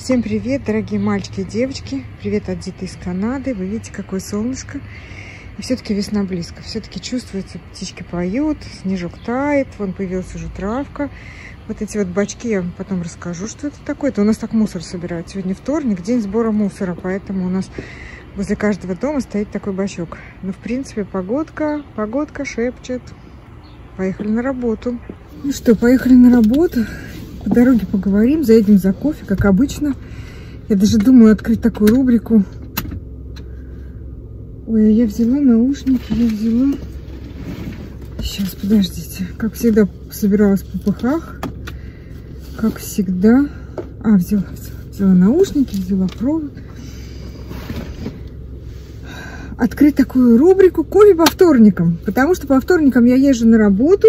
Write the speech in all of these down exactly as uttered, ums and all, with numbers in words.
Всем привет, дорогие мальчики и девочки. Привет от Диты из Канады. Вы видите, какое солнышко. И все-таки весна близко. Все-таки чувствуется, птички поют, снежок тает. Вон появилась уже травка. Вот эти вот бачки, я вам потом расскажу, что это такое. Это у нас так мусор собирают. Сегодня вторник, день сбора мусора. Поэтому у нас возле каждого дома стоит такой бачок. Но в принципе погодка, погодка шепчет. Поехали на работу. Ну что, поехали на работу. По дороге поговорим, заедем за кофе, как обычно. Я даже думаю открыть такую рубрику. Ой, я взяла наушники, я взяла... Сейчас, подождите. Как всегда, собиралась в попыхах. Как всегда... А, взяла, взяла, взяла наушники, взяла провод. Открыть такую рубрику «Кофе по вторникам». Потому что по вторникам я езжу на работу.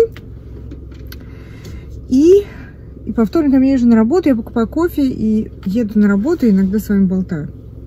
И... И по вторникам я езжу на работу, я покупаю кофе и еду на работу, и иногда с вами болтаю.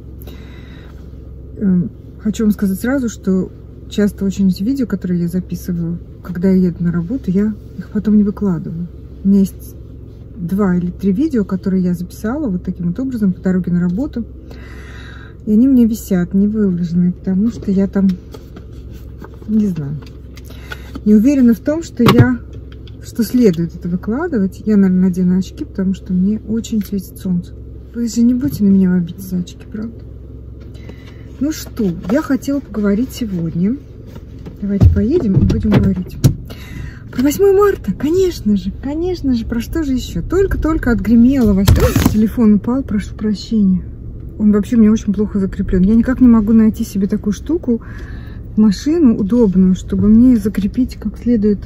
Хочу вам сказать сразу, что часто очень эти видео, которые я записываю, когда я еду на работу, я их потом не выкладываю. У меня есть два или три видео, которые я записала вот таким вот образом по дороге на работу. И они мне висят, не выложенные, потому что я там, не знаю, не уверена в том, что я... что следует это выкладывать. Я, наверное, надену очки, потому что мне очень светит солнце. Вы же не будете на меня обидеть за очки, правда? Ну что, я хотела поговорить сегодня. Давайте поедем и будем говорить. Про восьмое марта, конечно же, конечно же, про что же еще? Только-только отгремело. восьмое Телефон упал, прошу прощения. Он вообще у меня очень плохо закреплен. Я никак не могу найти себе такую штуку, машину удобную, чтобы мне закрепить как следует...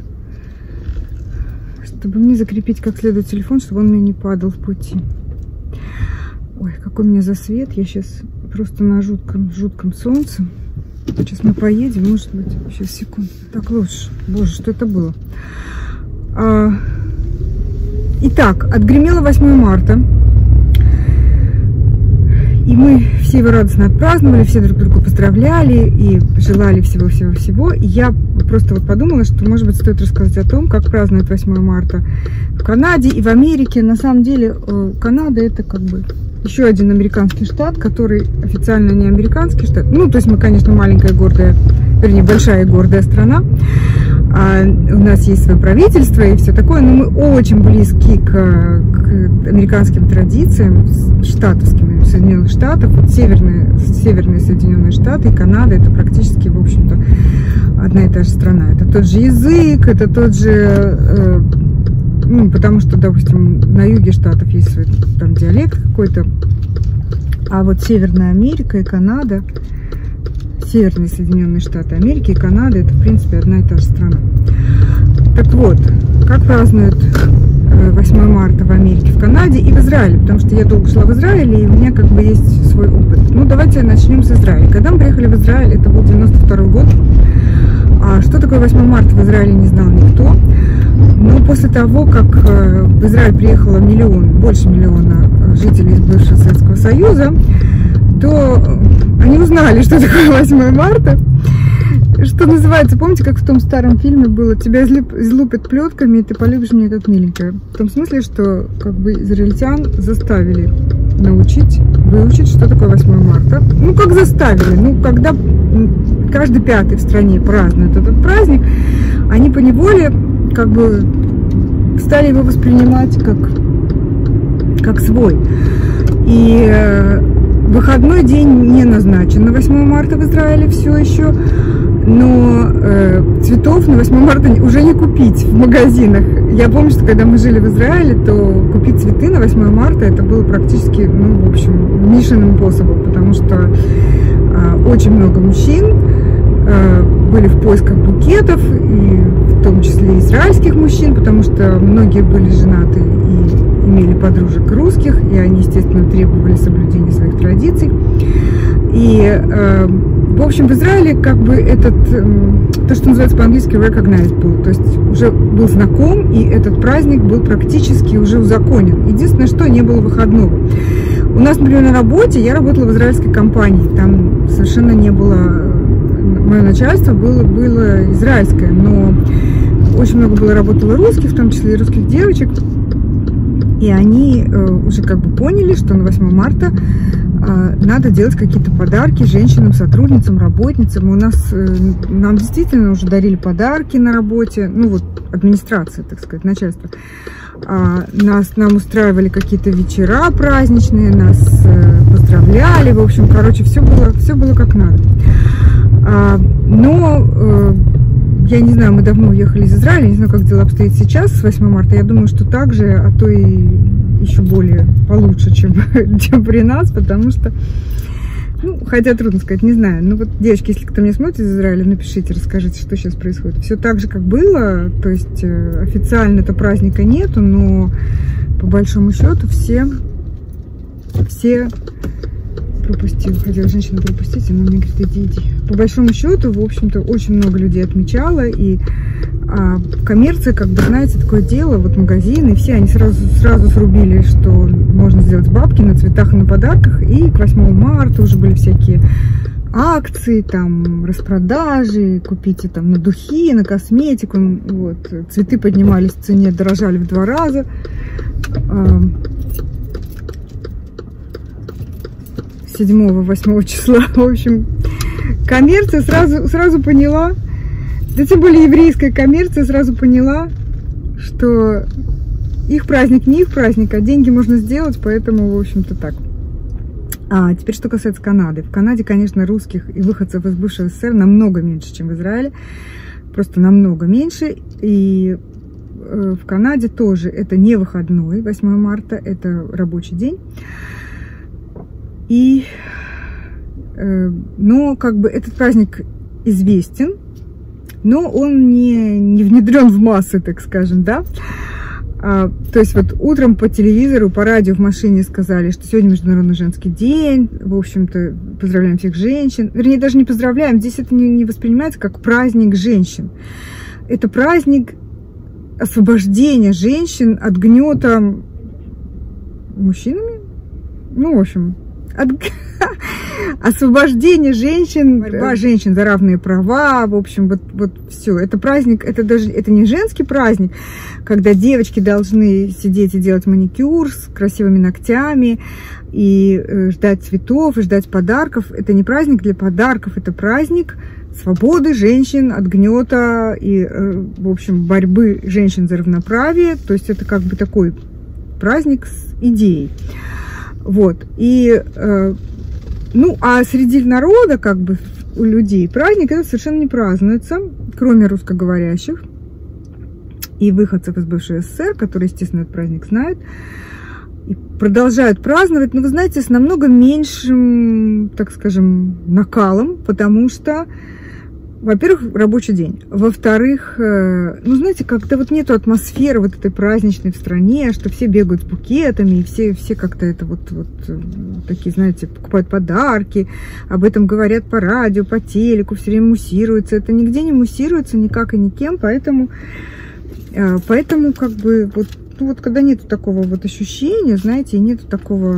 чтобы мне закрепить как следует телефон, чтобы он у меня не падал в пути. Ой, какой у меня засвет. Я сейчас просто на жутком, жутком солнце. Сейчас мы поедем, может быть. Сейчас, секунду. Так, лучше. Боже, что это было? А... Итак, отгремело восьмое марта. И мы все его радостно отпраздновали, все друг друга поздравляли и желали всего-всего-всего. И я просто вот подумала, что, может быть, стоит рассказать о том, как празднуют восьмое марта в Канаде и в Америке. На самом деле, Канада — это как бы еще один американский штат, который официально не американский штат. Ну, то есть мы, конечно, маленькая, гордая, вернее, большая и гордая страна. А у нас есть свое правительство и все такое, но мы очень близки к, к американским традициям, штатовским, Соединенных Штатов. Вот северные, северные Соединенные Штаты и Канада — это практически, в общем-то, одна и та же страна. Это тот же язык, это тот же, э, ну, потому что, допустим, на юге штатов есть свой там диалект какой-то, а вот Северная Америка и Канада, Северные Соединенные Штаты Америки и Канада — это, в принципе, одна и та же страна. Так вот, как празднуют восьмое марта в Америке, в Канаде и в Израиле, потому что я долго жила в Израиле, и у меня как бы есть свой опыт. Ну, давайте начнем с Израиля. Когда мы приехали в Израиль, это был девяносто второй год. А что такое восьмое марта в Израиле, не знал никто. Но после того, как в Израиль приехало миллион, больше миллиона жителей из бывшего Советского Союза, то они узнали, что такое восьмое марта. Что называется, помните, как в том старом фильме было: тебя излупят плетками, и ты полюбишь меня как миленькая. В том смысле, что как бы израильтян заставили научить, выучить, что такое восьмое марта. Ну, как заставили? Ну, когда каждый пятый в стране празднует этот праздник, они поневоле как бы стали его воспринимать как, как свой. И выходной день не назначен на восьмое марта в Израиле все еще. Но э, цветов на восьмое марта уже не купить в магазинах. Я помню, что когда мы жили в Израиле, то купить цветы на восьмое марта это было практически, ну, в общем, мишенным способом, потому что э, очень много мужчин э, были в поисках букетов, и в том числе израильских мужчин, потому что многие были женаты и имели подружек русских, и они, естественно, требовали соблюдения своих традиций. И э, в общем, в Израиле как бы этот, то, что называется по-английски recognized был, то есть уже был знаком, и этот праздник был практически уже узаконен. Единственное, что не было выходного. У нас, например, на работе, я работала в израильской компании, там совершенно не было, мое начальство было, было израильское, но очень много было работало русских, в том числе и русских девочек. И они э, уже как бы поняли, что на восьмое марта э, надо делать какие-то подарки женщинам, сотрудницам, работницам. У нас, э, нам действительно уже дарили подарки на работе, ну вот администрация, так сказать, начальство. А, нас, нам устраивали какие-то вечера праздничные, нас э, поздравляли, в общем, короче, все было, все было как надо. А, но... Э, Я не знаю, мы давно уехали из Израиля, не знаю, как дела обстоят сейчас, с восьмое марта. Я думаю, что так же, а то и еще более получше, чем, чем при нас, потому что, ну, хотя трудно сказать, не знаю. Ну вот, девочки, если кто меня смотрит из Израиля, напишите, расскажите, что сейчас происходит. Все так же, как было, то есть официально-то праздника нету, но по большому счету все, все... пропустил, хотела женщину пропустить, она мне говорит, иди, иди. По большому счету, в общем-то, очень много людей отмечало, и а, коммерция, как бы, знаете, такое дело, вот магазины, все они сразу, сразу срубили, что можно сделать бабки на цветах и на подарках, и к восьмому марта уже были всякие акции, там, распродажи, купите там на духи, на косметику, вот, цветы поднимались в цене, дорожали в два раза. седьмого-восьмого числа, в общем, коммерция сразу, сразу поняла, да тем более еврейская коммерция сразу поняла, что их праздник не их праздник, а деньги можно сделать, поэтому, в общем-то, так. А теперь, что касается Канады. В Канаде, конечно, русских и выходцев из бывшего СССР намного меньше, чем в Израиле, просто намного меньше, и э, в Канаде тоже это не выходной, восьмое марта, это рабочий день. И, э, но как бы этот праздник известен, но он не, не внедрен в массы, так скажем, да. А, то есть вот утром по телевизору, по радио в машине сказали, что сегодня Международный женский день, в общем-то, поздравляем всех женщин. Вернее, даже не поздравляем, здесь это не, не воспринимается как праздник женщин. Это праздник освобождения женщин от гнета мужчинами, ну, в общем... От... освобождение женщин, борьба женщин за равные права, в общем, вот, вот все. Это праздник, это даже это не женский праздник, когда девочки должны сидеть и делать маникюр с красивыми ногтями и э, ждать цветов, и ждать подарков. Это не праздник для подарков, это праздник свободы женщин от гнета и, э, в общем, борьбы женщин за равноправие. То есть это как бы такой праздник с идеей. Вот, и, э, ну, а среди народа, как бы, у людей праздник это совершенно не празднуется, кроме русскоговорящих и выходцев из бывшего СССР, которые, естественно, этот праздник знают, и продолжают праздновать, но, вы знаете, с намного меньшим, так скажем, накалом, потому что, во-первых, рабочий день. Во-вторых, ну, знаете, как-то вот нету атмосферы вот этой праздничной в стране, что все бегают с букетами, и все, все как-то это вот, вот такие, знаете, покупают подарки, об этом говорят по радио, по телеку, все время муссируется. Это нигде не муссируется никак и никем, поэтому, поэтому как бы, вот, ну, вот когда нету такого вот ощущения, знаете, и нету такого...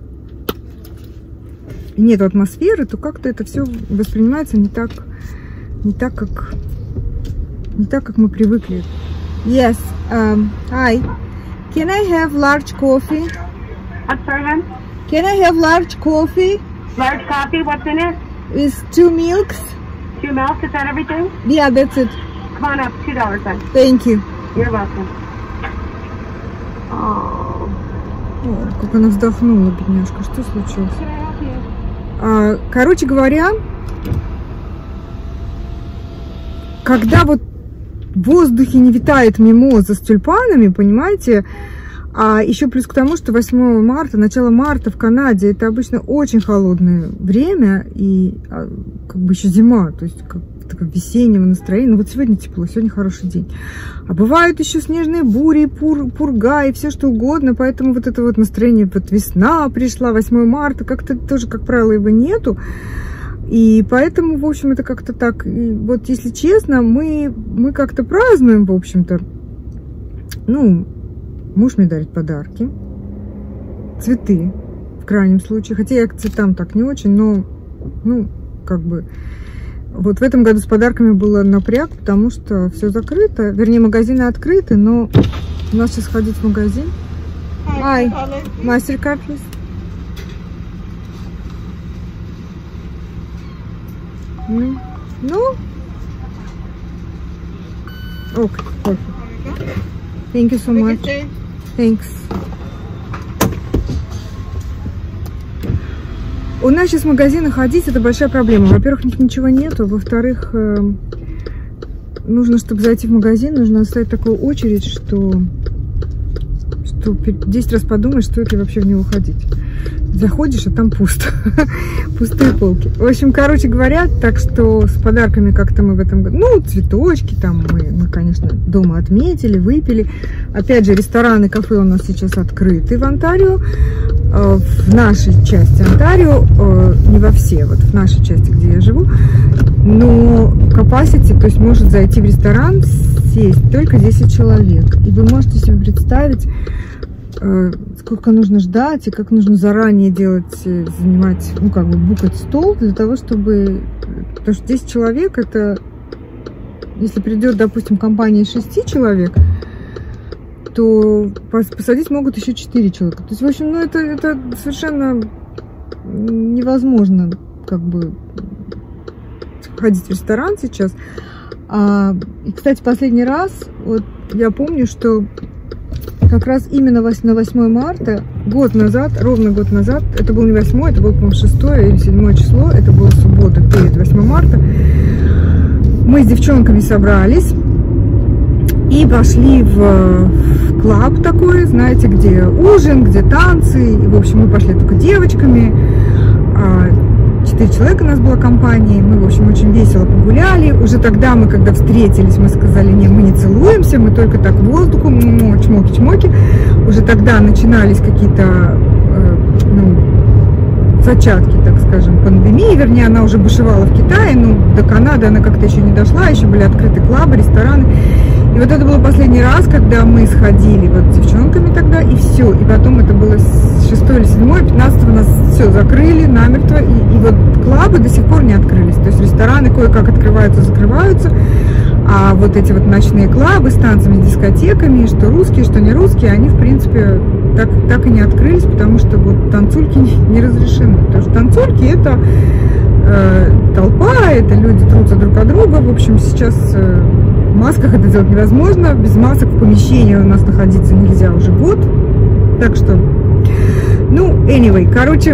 нету атмосферы, то как-то это все воспринимается не так... Не так, как, не так, как мы привыкли. Yes. Um, hi. Can I have large coffee? I'm sorry, hon? Can I have large coffee? Large coffee, what's in it? With two milks? Two milk, is that everything? Yeah, that's it. Come on up, two dollars then. Thank you. You're welcome. Oh. О, как она вздохнула, бедняжка. Что случилось? А, короче говоря, когда вот в воздухе не витает мимоза с тюльпанами, понимаете, а еще плюс к тому, что восьмое марта, начало марта в Канаде, это обычно очень холодное время, и как бы еще зима, то есть как такое весеннего настроения. Ну вот сегодня тепло, сегодня хороший день. А бывают еще снежные бури, пур, пурга и все что угодно, поэтому вот это вот настроение, вот весна пришла, восьмое марта, как-то тоже, как правило, его нету. И поэтому, в общем, это как-то так. И вот, если честно, мы, мы как-то празднуем, в общем-то. Ну, муж мне дарит подарки. Цветы, в крайнем случае. Хотя я к цветам так не очень, но, ну, как бы... Вот в этом году с подарками было напряг, потому что все закрыто. Вернее, магазины открыты, но у нас сейчас ходить в магазин. Hi. MasterCard, please. No? No? Okay, perfect. Thank you so much. Thanks. У нас сейчас в магазины ходить — это большая проблема. Во-первых, у них ничего нету. Во-вторых, нужно, чтобы зайти в магазин, нужно оставить такую очередь, что, что десять раз подумаешь, стоит ли вообще в него ходить. Заходишь, а там пусто. Пустые полки. В общем, короче говоря, так что с подарками как-то мы в этом году... Ну, цветочки там мы, мы, конечно, дома отметили, выпили. Опять же, рестораны, кафе у нас сейчас открыты в Онтарио. В нашей части Онтарио, не во все, вот в нашей части, где я живу. Но capacity, то есть может зайти в ресторан, сесть только десять человек. И вы можете себе представить, сколько нужно ждать и как нужно заранее делать, занимать, ну как бы букать стол для того, чтобы... Потому что десять человек — это, если придет, допустим, компания из шести человек, то посадить могут еще четыре человека. То есть, в общем, ну это, это совершенно невозможно как бы ходить в ресторан сейчас. А, и, кстати, последний раз, вот я помню, что как раз именно на восьмое марта, год назад, ровно год назад, это был не восьмое, это было, по-моему, шестое или седьмое число, это была суббота перед восьмым марта, мы с девчонками собрались и пошли в, в клаб такой, знаете, где ужин, где танцы, и, в общем, мы пошли только девочками, четыре человека у нас была компания, мы, в общем, очень весело погуляли. Уже тогда мы, когда встретились, мы сказали: не, мы не целуемся, мы только так воздухом, чмоки-чмоки. Уже тогда начинались какие-то, э, ну, зачатки, так скажем, пандемии, вернее, она уже бушевала в Китае, но до Канады она как-то еще не дошла, еще были открыты клабы, рестораны. И вот это был последний раз, когда мы сходили вот с девчонками тогда, и все. И потом это было шестое или седьмое, пятнадцатое нас все закрыли намертво. И, и вот клабы до сих пор не открылись. То есть рестораны кое-как открываются, закрываются. А вот эти вот ночные клабы с танцами, с дискотеками, что русские, что не русские, они, в принципе, так, так и не открылись, потому что вот танцульки не, не разрешены. Потому что танцульки — это э, толпа, это люди трутся друг от друга. В общем, сейчас... Э, В масках это делать невозможно, без масок в помещении у нас находиться нельзя уже год, так что, ну, anyway, короче,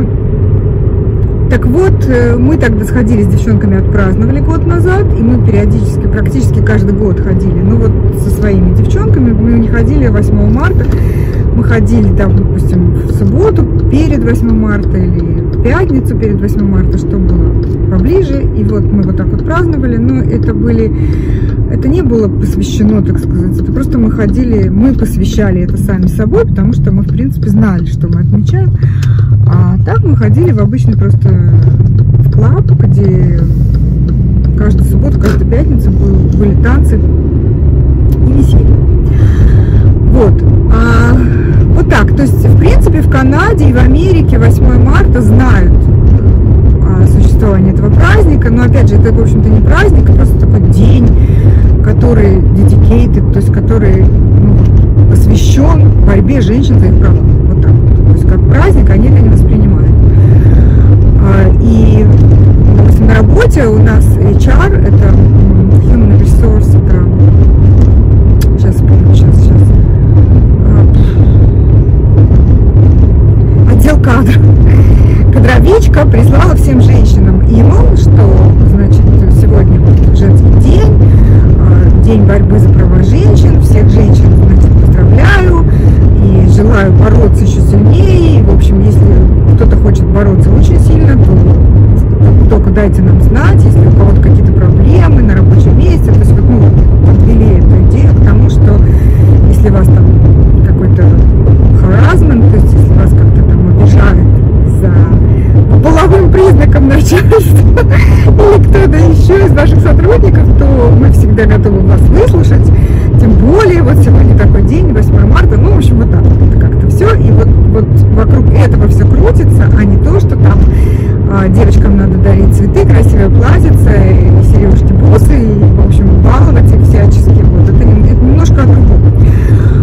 так вот, мы тогда сходили с девчонками, отпраздновали год назад, и мы периодически, практически каждый год ходили, ну вот со своими девчонками, мы не ходили восьмого марта, мы ходили там, допустим, в субботу перед восьмым марта или в пятницу перед восьмым марта, что было поближе, и вот мы вот так вот праздновали, но это были... Это не было посвящено, так сказать, это просто мы ходили, мы посвящали это сами собой, потому что мы, в принципе, знали, что мы отмечаем. А так мы ходили в обычный просто в клаб, где каждую субботу, каждую пятницу были танцы и веселье. Вот. А, вот так. То есть, в принципе, в Канаде и в Америке восьмое марта знают о существовании этого праздника, но, опять же, это, в общем-то, не праздник, а просто такой день, который dedicated, то есть который, ну, посвящен борьбе женщин за их права. Вот так вот. То есть как праздник они это не воспринимают. И, допустим, на работе у нас эйч ар, это Human Resource, это... Сейчас вспомню, сейчас, сейчас. Отдел кадров. Кадровичка прислала всем женщинам email, что, значит, сегодня вот женский день, день борьбы за права женщин, всех женщин, значит, поздравляю и желаю бороться еще сильнее. В общем, если кто-то хочет бороться очень сильно, то только дайте нам знать, если у кого-то какие-то проблемы на рабочем месте. То есть вот, ну, подвели эту идею к тому, что если вас там какой-то harassment, то есть если вас как-то там обижают за половым признаком начальства или кто-то еще из ваших сотрудников, то мы всегда готовы вас выслушать. Тем более, вот сегодня такой день, восьмое марта, ну, в общем, вот так вот это как-то все. И вот, вот вокруг этого все крутится, а не то, что там а, девочкам надо дарить цветы, красивые платьица, и сережки, бусы, и, в общем, баловать их всячески. Вот это, это немножко о другом.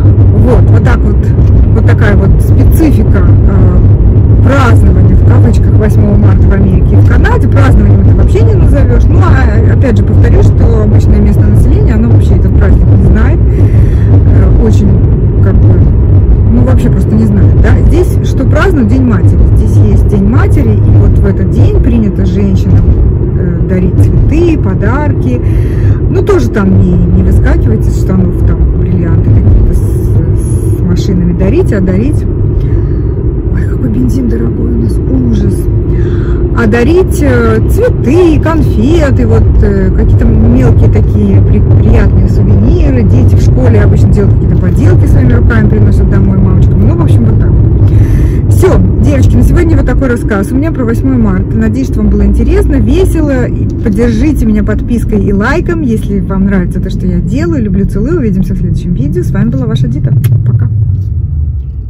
Вот, вот так вот, вот такая вот специфика э, празднования, в кавычках, восьмого марта в Америке и в Канаде. Празднованием это вообще не назовешь. Ну, а опять же повторюсь, что обычное местное население, оно вообще этот праздник не знает. Э, очень, как бы, ну, вообще просто не знает, да. Здесь что празднуют? День матери. Здесь есть День матери, и вот в этот день принято женщинам э, дарить цветы, подарки. Ну, тоже там не, не выскакивать из штанов, там, бриллианты какие-то с, с машинами дарить, а дарить... Ой, какой бензин дорогой у нас, ужас! А дарить э, цветы, конфеты, вот э, какие-то мелкие такие при, приятные сувениры. Дети в школе обычно делают какие-то поделки своими руками, приносят домой мамочкам. Ну, в общем, вот так. Все, девочки, на сегодня вот такой рассказ у меня про восьмое марта. Надеюсь, что вам было интересно, весело. Поддержите меня подпиской и лайком, если вам нравится то, что я делаю. Люблю, целую. Увидимся в следующем видео. С вами была ваша Дита. Пока.